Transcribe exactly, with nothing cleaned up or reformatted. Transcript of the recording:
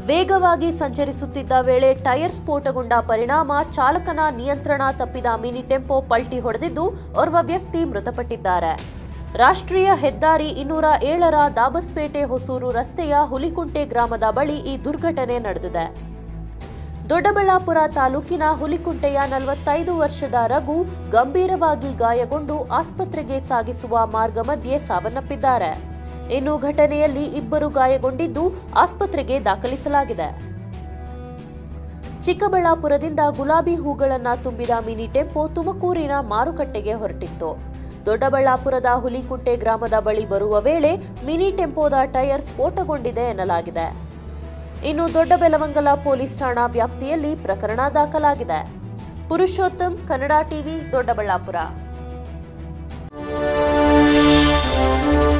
ವೇಗವಾಗಿ ಸಂಚರಿಸುತ್ತಿದ್ದ ವೇಳೆ ಟೈರ್ ಸ್ಫೋಟಗೊಂಡ ಪರಿಣಾಮ ಚಾಲಕನ ನಿಯಂತ್ರಣ ತಪ್ಪಿದ ಮಿನಿ ಟೆಂಪೋ ಪಲ್ಟಿ ಹೊಡೆದಿದ್ದು ಓರ್ವ ವ್ಯಕ್ತಿ ಮೃತಪಟ್ಟಿದ್ದಾರೆ. ರಾಷ್ಟ್ರೀಯ ಹೆದ್ದಾರಿ ಇನ್ನೂರ ಏಳರ ದಾಬಸ್ಪೇಟೆ ಹೊಸೂರು ರಸ್ತೆಯ ಹುಲಿಕುಂಟೆ ಗ್ರಾಮದ ಬಳಿ ಈ ದುರ್ಘಟನೆ ನಡೆದಿದೆ. ದೊಡ್ಡಬಳ್ಳಾಪುರ ತಾಲೂಕಿನ ಹುಲಿಕುಂಟೆಯ ನಲವತ್ತೈದು ವರ್ಷದ ರಘು ಗಂಭೀರವಾಗಿ ಗಾಯಗೊಂಡು ಆಸ್ಪತ್ರೆಗೆ ಸಾಗಿಸುವ ಮಾರ್ಗ ಮಧ್ಯೆ ಸಾವನ್ನಪ್ಪಿದ್ದಾರೆ. ಇನ್ನು ಘಟನೆಯಲ್ಲಿ ಇಬ್ಬರು ಗಾಯಗೊಂಡಿದ್ದು ಆಸ್ಪತ್ರೆಗೆ ದಾಖಲಿಸಲಾಗಿದೆ. ಚಿಕ್ಕಬಳ್ಳಾಪುರದಿಂದ ಗುಲಾಬಿ ಹೂಗಳನ್ನು ತುಂಬಿದ ಮಿನಿ ಟೆಂಪೋ ತುಮಕೂರಿನ ಮಾರುಕಟ್ಟೆಗೆ ಹೊರಟಿತ್ತು. ದೊಡ್ಡಬಳ್ಳಾಪುರದ ಹುಲಿಕುಂಟೆ ಗ್ರಾಮದ ಬಳಿ ಬರುವ ವೇಳೆ ಮಿನಿ ಟೆಂಪೋದ ಟೈರ್ ಸ್ಫೋಟಗೊಂಡಿದೆ ಎನ್ನಲಾಗಿದೆ. ಇನ್ನು ದೊಡ್ಡಬೆಲವಂಗಲ ಪೊಲೀಸ್ ಠಾಣಾ ವ್ಯಾಪ್ತಿಯಲ್ಲಿ ಪ್ರಕರಣ ದಾಖಲಾಗಿದೆ. ಪುರುಷೋತ್ತಮ್, ಕನ್ನಡ ಟಿವಿ, ದೊಡ್ಡಬಳ್ಳಾಪುರ.